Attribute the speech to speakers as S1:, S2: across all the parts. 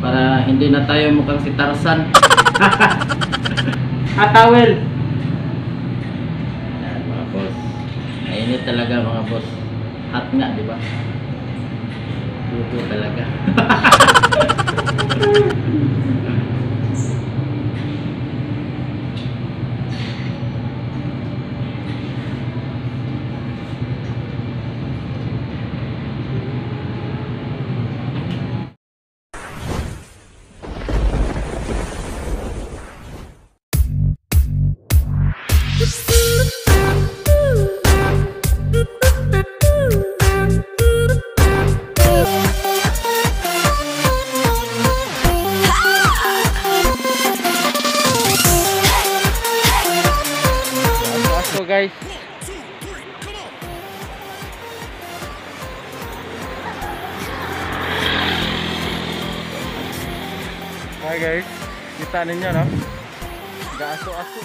S1: para hindi na tayo mukhang si Tarzan. Towel. Yan mga boss. Mainit talaga mga boss. Hot nga, di ba? Dugo talaga. Guys, hi guys, kita ninyo no, gaaso-aso.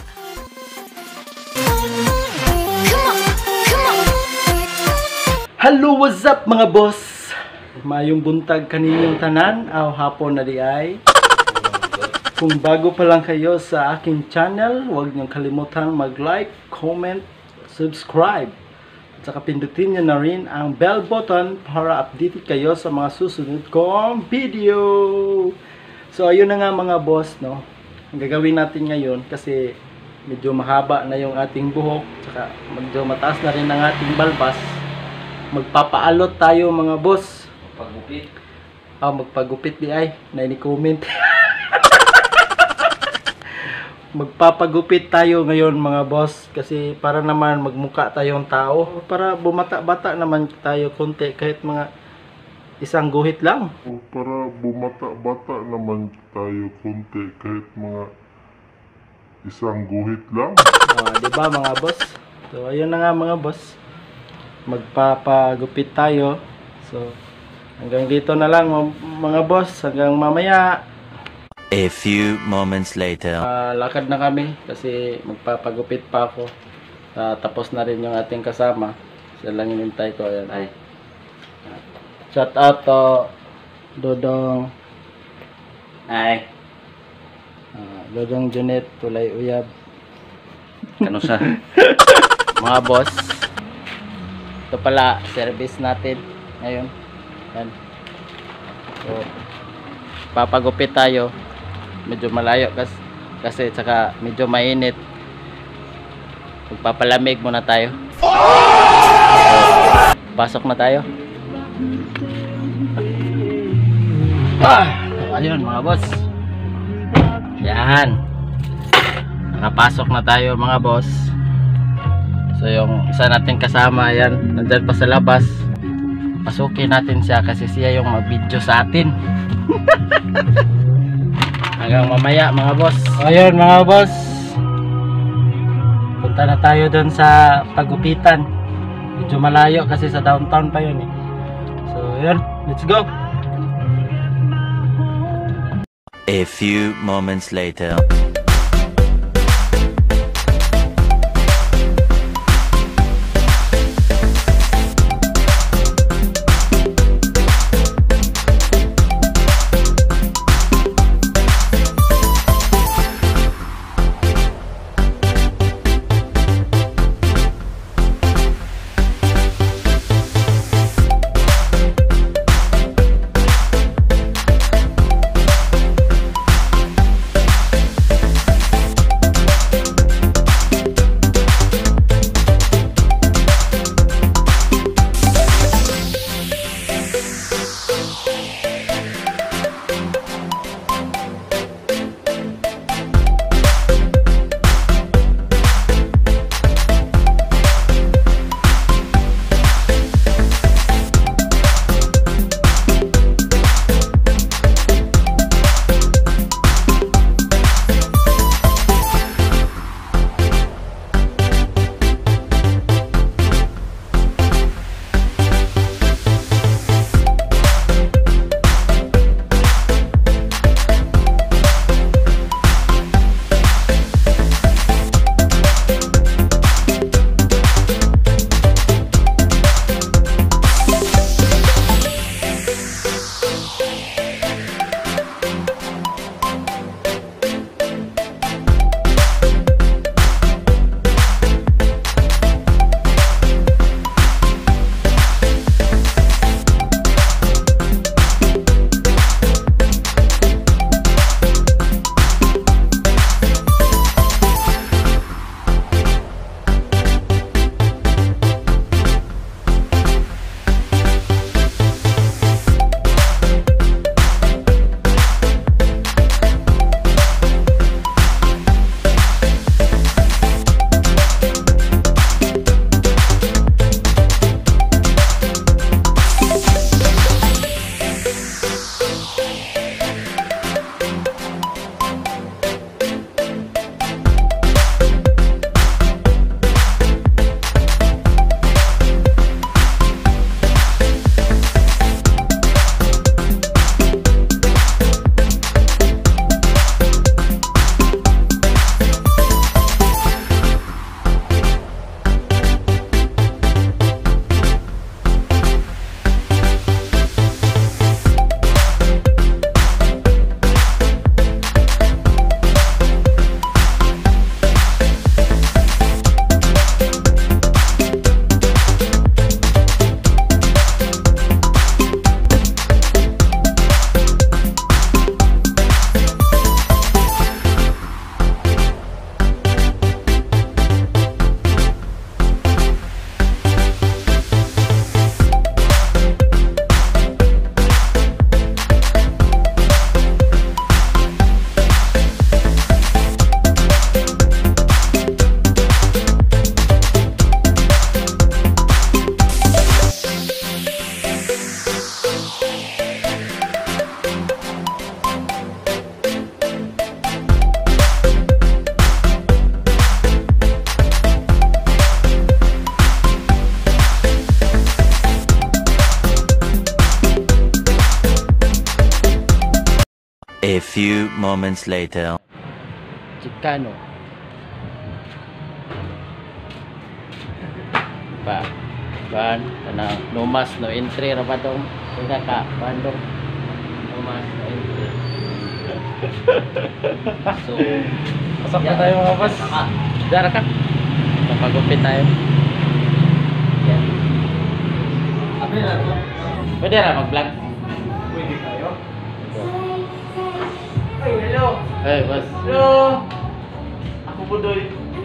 S1: Hello, what's up mga boss? Mayong buntag kaninyong tanan, aw hapon na di ay. Kung bago pa lang kayo sa aking channel, huwag niyong kalimutan mag-like, comment, subscribe. At saka pindutin niyo na rin ang bell button para updated kayo sa mga susunod kong video. So ayun na nga mga boss, no. Ang gagawin natin ngayon kasi medyo mahaba na yung ating buhok, saka medyo mataas na rin ang ating balbas. Magpapaalot tayo mga boss.
S2: Magpagupit.
S1: Magpagupit di ay, na ini-comment. Magpapagupit tayo ngayon mga boss kasi para naman magmukha tayong tao, para bumata-bata naman tayo konti kahit mga isang guhit lang.
S3: Para bumata-bata naman tayo konti kahit mga isang guhit lang.
S1: Diba mga boss? So ayun na nga mga boss, magpapagupit tayo. So hanggang dito na lang mga boss, hanggang mamaya.
S4: A few moments later.
S1: Lakad na kami kasi magpapagupit pa ako. Tapos na rin yung ating kasama. Siya lang inintay ko. Ayan. Ay. Shout out to Dodong.
S2: Ay.
S1: Dodong Junet Tulay Uyab.
S2: Kano sa?
S1: Mga boss. Ito pala service natin ngayon. Ayan. So papagupit tayo. Medyo malayo kasi saka medyo mainit. Magpapalamig muna tayo. So, pasok na tayo. Ayun mga boss. Yan. Nakapasok na tayo mga boss. So yung isa natin kasama, yan, nandyan pa sa labas. Pasukin natin siya kasi siya yung mag-video sa atin. Hanggang mamaya mga boss. Ayun mga boss, punta na tayo doon sa pagupitan. Medyo malayo kasi sa downtown pa yun eh. So yun, let's go.
S4: A few moments later. A few moments later.
S1: Chicano. Pa. Ban, kanang no mas no entry ra ba dong? Kaya ka bandong no mas no entry. So, pasok na tayo mga boss. Dara ka. Papagupit tayo. Yan. Pwede ra mag-vlog.
S5: Pwede tayo. Ay, hello.
S1: Hey, boss.
S5: Hello. Ako Budoy.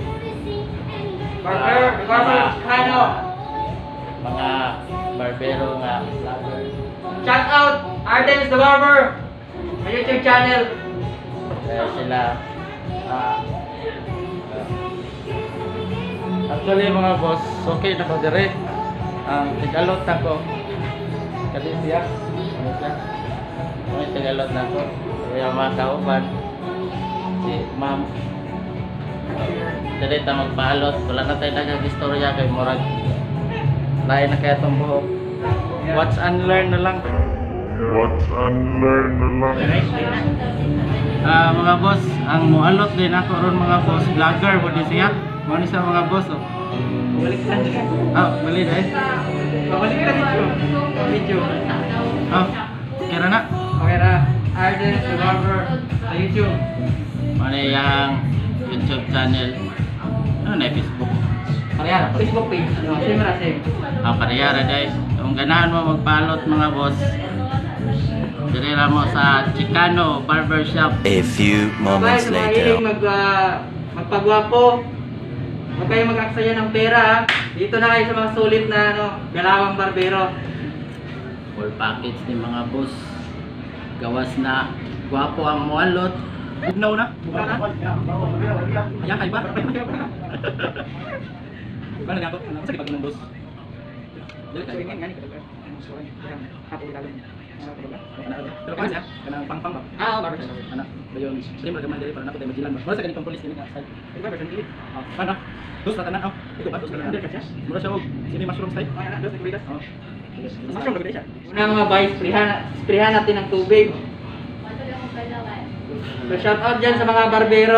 S5: Barber Chicano.
S1: Mga barbero nga vlogger.
S5: Shout out Artemis the Barber. Sa YouTube channel.
S1: Sila actually mga boss, okay na ko dire. Ang tigalot na ko. Kasi siya. Ano siya? May tigalot na ko. Kaya mga kauban. Si ma'am. Dili ta magbalot. Wala na tayo nag-istorya kay Murag. Lain na kaya itong buhok. Watch and learn na lang.
S3: Watch and learn na lang.
S1: Mga boss, ang mualot din ako ron mga boss. Vlogger mo din siya. Mo ni sa mga boss. Oh.
S5: Balik ka na.
S1: Mali dahil.
S5: Balik ka na video.
S1: Kira na.
S5: Okay na. Artemis the Barber sa YouTube.
S1: Ano yung YouTube channel? Ano na Facebook?
S5: Parehara. Facebook page. Same ra same.
S1: Parehara dahil. Kung ganahan mo magpalot mga boss, dirira mo sa Chicano Barbershop.
S4: A few moments
S5: Sa mga hiling
S4: later.
S5: magpagwapo. Huwag kayo mag-aksaya ng pera ha. Dito na kayo sa mga sulit na galawang barbero.
S1: Full package ni mga boss. Gawas na gwapo ang mualot. Bugnaw na. Ayan kay ba? Ano nga ako? Sakit pag ng boss. Dili kayo ngani pero pa siya kanang pang ba? Barber. Anak, dayon. Dili mo gaman dili para nako tayo majilan ba. Mura sa ganitong police ni nga. Barber dili. Ano? Dos na tanan aw. Ito ba dos na tanan? Mura siya og sini mushroom style. Dos na kulitas. Mushroom lagi siya.
S5: Una mga boys, sprehan natin ng tubig. So shout out dyan sa mga barbero.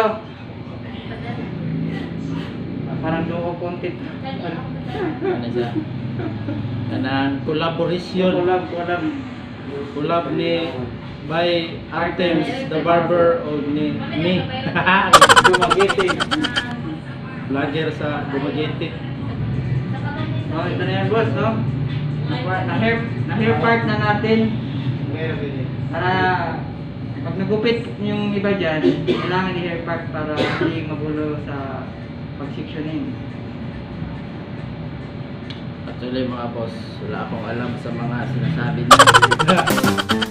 S5: Parang duo content.
S1: Ano siya? Kanang collaboration. Collab ni by Artemis the Barber o ni Dumaguete. Vlogger sa Dumaguete.
S5: Oh, ito na yan boss, no? Na-hair part na natin. Para pag nagupit yung iba dyan, kailangan i-hair part para hindi magulo sa pag-sectioning.
S1: Actually mga boss, wala akong alam sa mga sinasabi niya.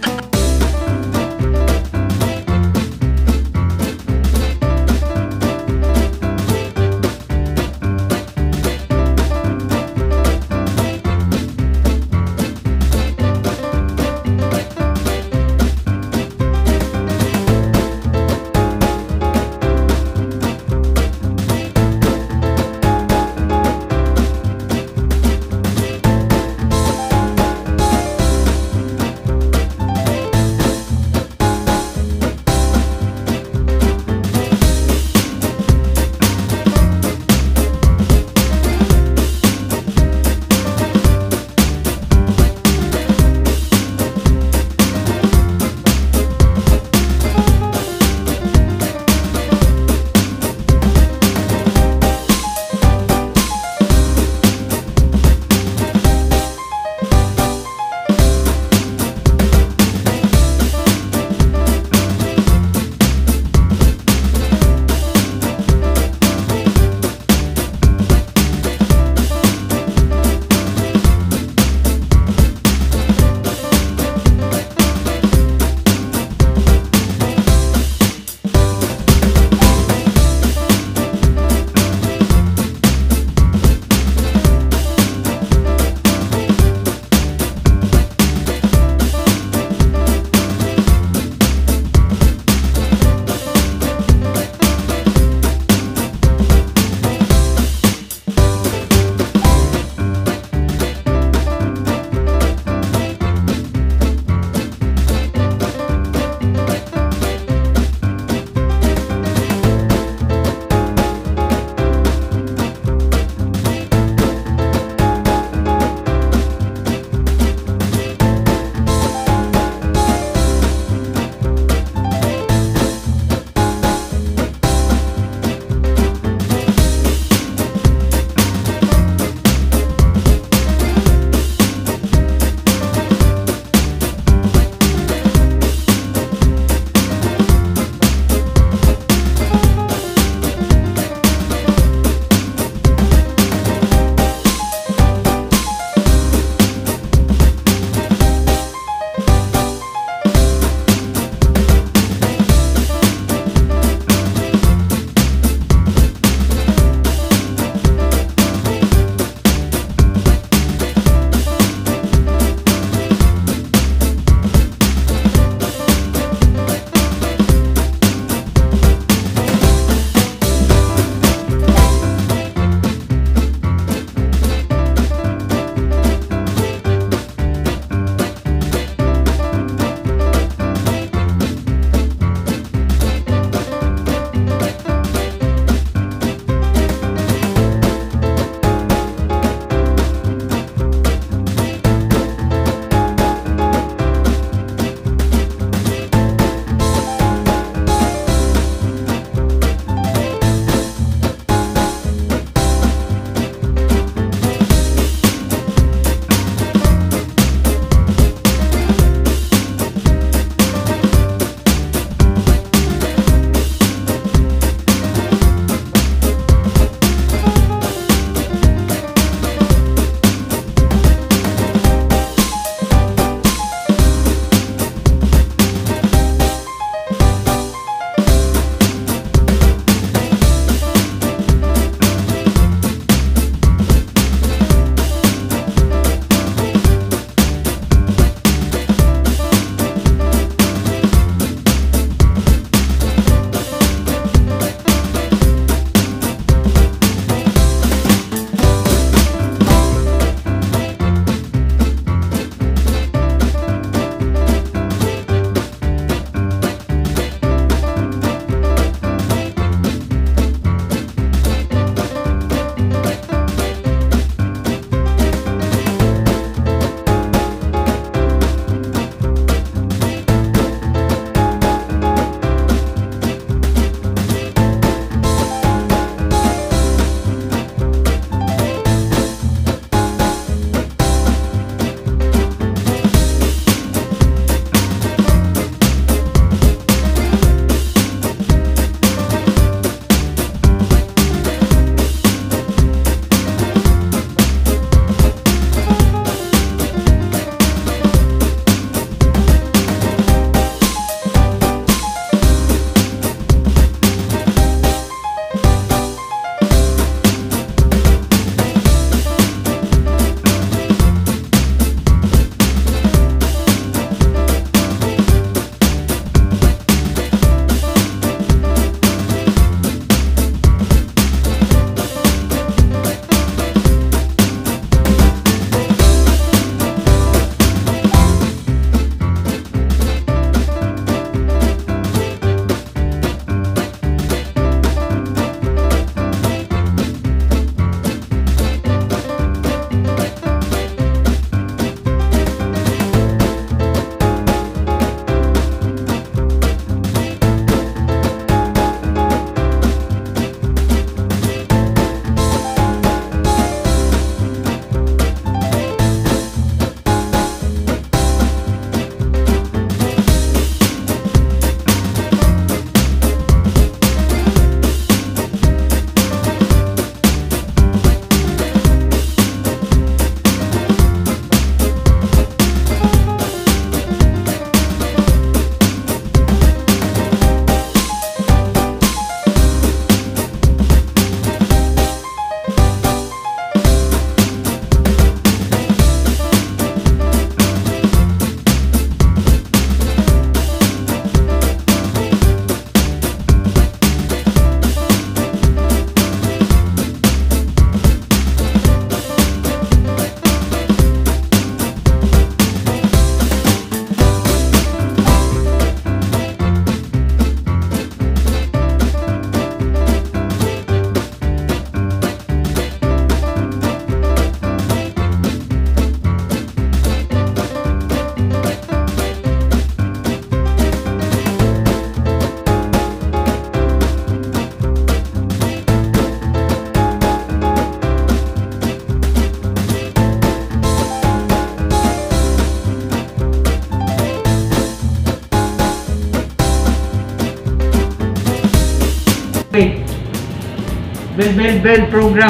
S5: Bell program.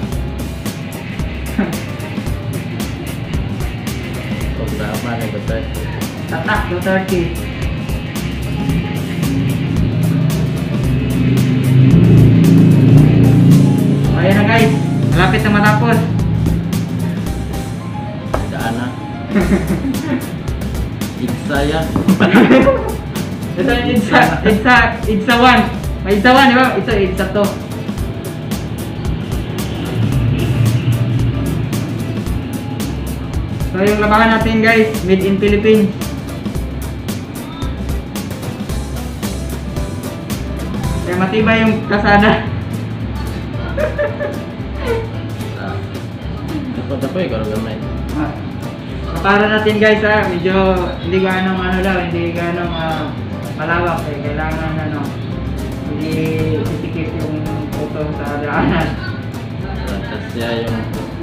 S2: Programa na ba tayo?
S5: Tatak Duterte. Ayan na guys, malapit na matapos.
S2: Daan na. Itsa yan.
S5: Ito yung Idsa 1. May Idsa 1, di ba? Ito Idsa 2. So yung labahan natin guys, made in Philippines. Kaya matibay yung kasada.
S2: Dapat ikaw gamay.
S5: Para natin guys medyo hindi ganong hindi ganong malawak kailangan hindi titikip yung photo sa daanan.
S2: Tapos siya yung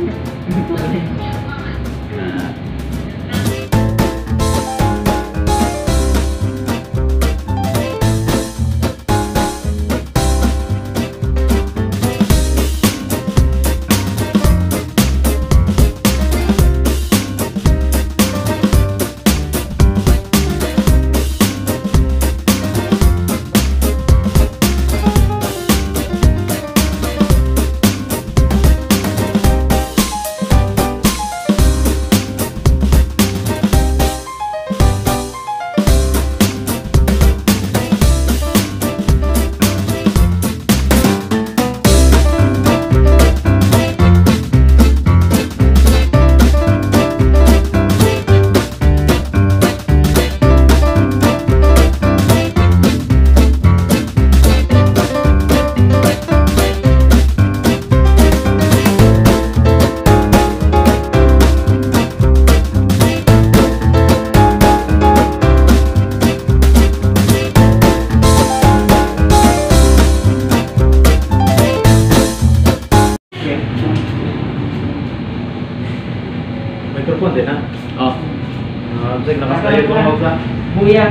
S1: microphone din ha?
S2: oh.
S1: Sige, nakasayo ko mga sa.
S5: Buya.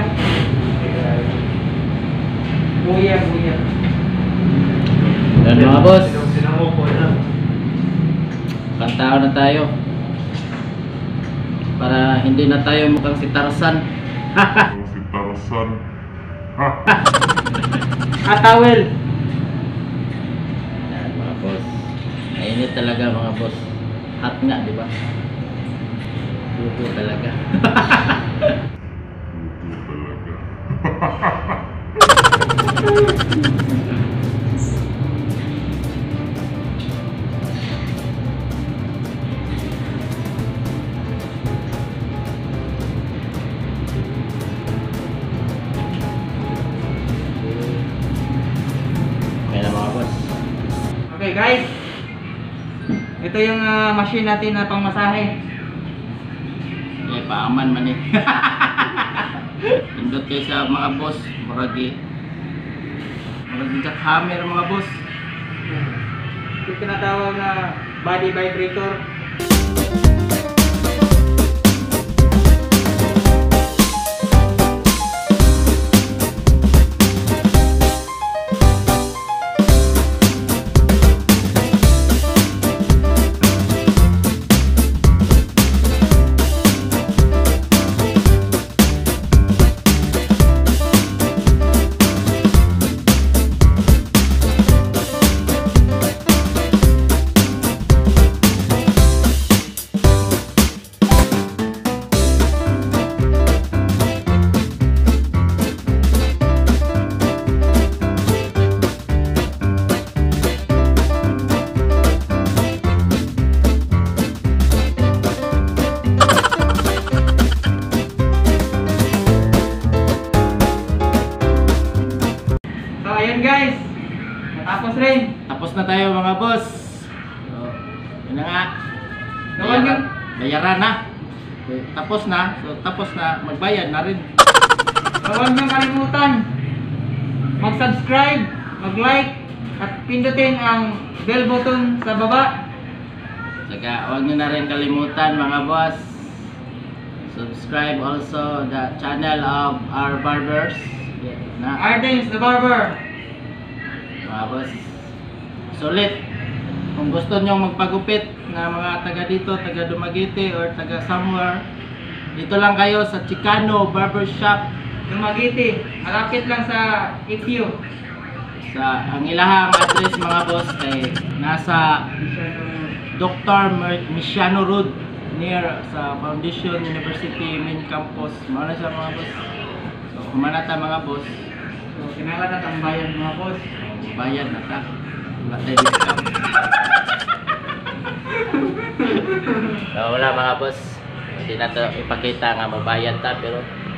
S5: Buya.
S2: Yan mga boss.
S1: Sinamo ko na.
S2: Kantao na tayo. Para hindi na tayo mukhang si Tarzan.
S3: Si Tarzan.
S5: Atawel.
S2: Yan mga boss. Mainit talaga mga boss. Hot nga, di ba? Dugo talaga. Kaya na mga boss.
S5: Okay guys. Ito yung machine natin na pangmasahe.
S2: Eh, paaman man eh. Indot kayo sa mga boss. Maragi jackhammer mga boss.
S5: Ito tinatawag na body vibrator. Ayan guys, natapos rin.
S2: Tapos na tayo mga boss. So, yun na nga. Bayaran na. Tapos na. So, tapos na. Magbayad na rin.
S5: Huwag niyong kalimutan mag-subscribe, mag-like, at pindutin ang bell button sa baba.
S2: Saka, huwag nyo na rin kalimutan mga boss. Subscribe also the channel of our barbers. Na,
S5: Artemis the Barber.
S2: mga boss. sulit. Kung gusto nyo magpagupit na mga taga dito, taga Dumaguete or taga somewhere, dito lang kayo sa Chicano Barbershop.
S5: Dumaguete, malapit lang sa EQ.
S2: Ang ilahang address mga boss kay nasa Dr. Misiano Road near sa Foundation University main campus. Mauna siya mga boss. So kumanata mga boss.
S5: So, kinala na ang bayan mga boss.
S2: Bayan na ta. Wala tayo discount. So, wala mga boss. Hindi na to ipakita nga mabayad ta pero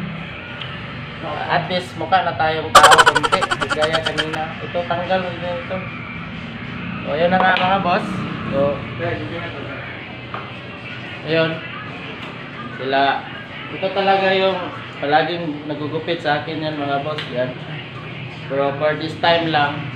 S2: at least mukha na tayong tao kunti. Gaya kanina. Ito tanggal na ito. So yun na nga mga boss. So ayun. Sila ito talaga yung palaging nagugupit sa akin yan mga boss yan. Pero for this time lang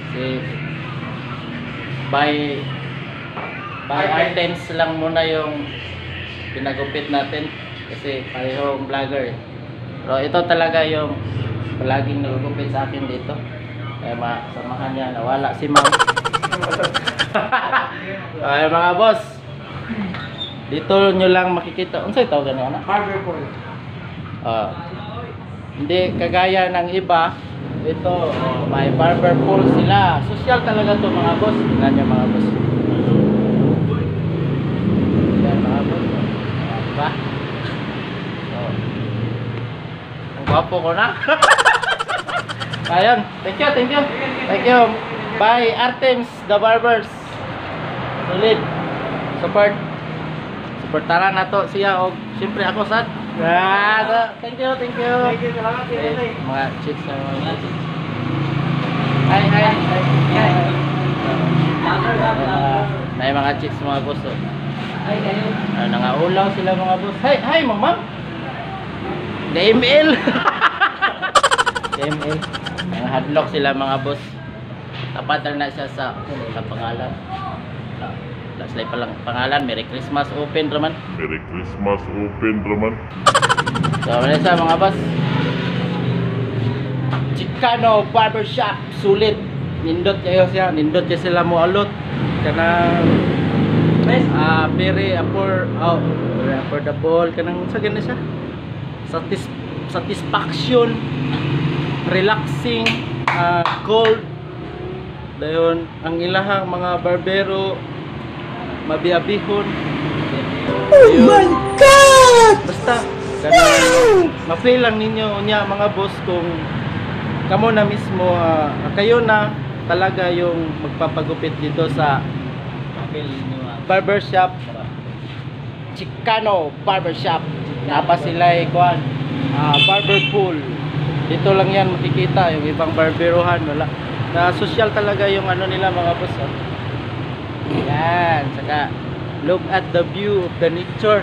S2: by items lang muna yung pinagupit natin kasi parehong vlogger. Pero ito talaga yung palaging nagugupit sa akin dito. Kaya masamahan niya, nawala si ma'am. Ay mga boss, dito nyo lang makikita. Unsay tawag gano'n na?
S5: Barber Paul.
S2: Hindi kagaya ng iba. Ito, may barber pool sila. Social talaga to mga boss. Tingnan nyo mga boss. Yan mga boss. Diba? So, ang gwapo ko na. Ayun. Thank you, thank you. Thank you. Bye Artems the Barbers. Solid. Support. Supportaran na to siya o siyempre ako sad. Thank you, thank you.
S5: Thank you, salamat.
S2: Mga chicks na mga chicks. Hi. May mga chicks mga boss.
S5: Ay, kayo.
S2: Nangaulaw sila mga boss. Hi, mama. DML. DML. Mga hadlock sila mga boss. Tapat na siya sa pangalan. Last live pa lang pangalan. Merry Christmas open raman.
S3: Merry Christmas open raman.
S2: So, ano sa mga boss? Chicano Barbershop, sulit. Nindot kayo siya, nindot kayo sila mo alot. Kanang very affordable. Kanang sa ganun siya. Satisfaction, relaxing, cold. Dayon, ang ilahang mga barbero, mabiabihon. Oh my God! Basta, ma-feel lang ninyo niya mga boss kung kamo na mismo kayo na talaga yung magpapagupit dito sa barbershop Chicano Barbershop. Napa sila kuan barber pool. Dito lang yan makikita yung ibang barberohan wala. Na social talaga yung ano nila mga boss. Yan, saka look at the view of the nature.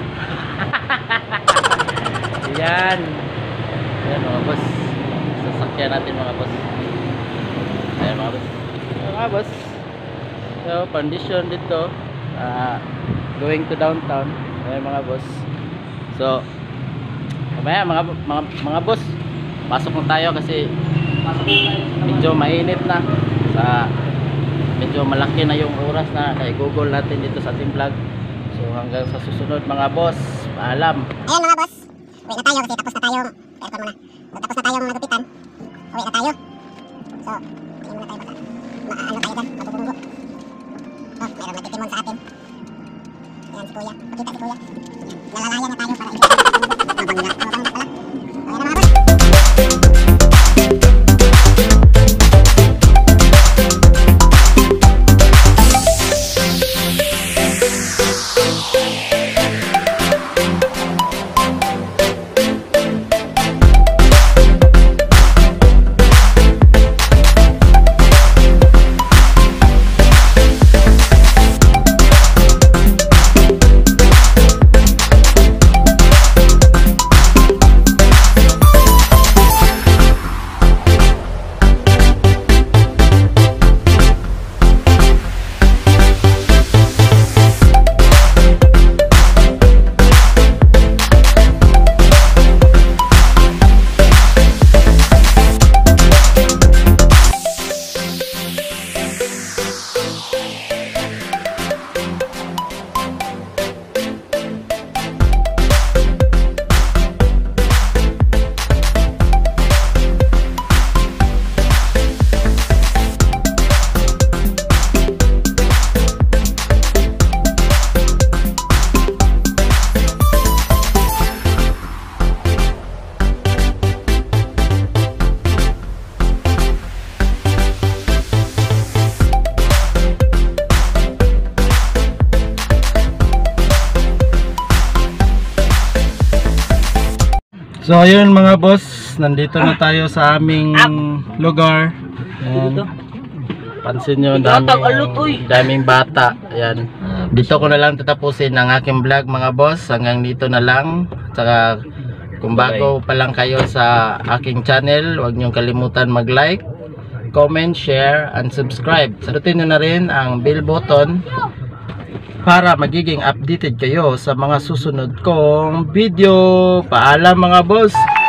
S2: Yan. Yan mga boss. Sasakyan natin mga boss. Ayan mga boss. Mga boss. So, condition dito. Going to downtown. Ayan mga boss. So, mamaya mga boss. Pasok na tayo kasi medyo mainit na. Medyo malaki na yung oras na i-google natin dito sa ating vlog. So, hanggang sa susunod mga boss. Paalam.
S6: Ayan mga boss. Uwi na tayo kasi tapos na tayong aircon muna. Tapos na tayong magupitan. Uwi na tayo. So, hindi muna tayo baka ano tayo dyan, mabubunggo. Oh, meron nagtitimon sa atin. Ayan si kuya. Pakita si kuya. Nalalayan na tayo para mabangga. Mabangga pala. Ayan na mga boss.
S1: So ayun mga boss, nandito na tayo sa aming lugar. Ayan. Pansin nyo, daming bata. Ayan. Dito ko na lang tatapusin ang aking vlog mga boss. Hanggang dito na lang. Saka kung bago pa lang kayo sa aking channel, huwag nyo kalimutan mag-like, comment, share, and subscribe. Salutin nyo na rin ang bell button para magiging updated kayo sa mga susunod kong video. Paalam mga boss!